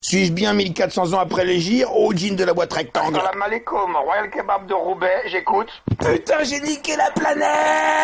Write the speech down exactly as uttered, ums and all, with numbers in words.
Suis-je bien mille quatre cents ans après les gires, au jean de la boîte rectangle? Salam alaikum, Royal Kebab de Roubaix, j'écoute. Putain, j'ai niqué la planète!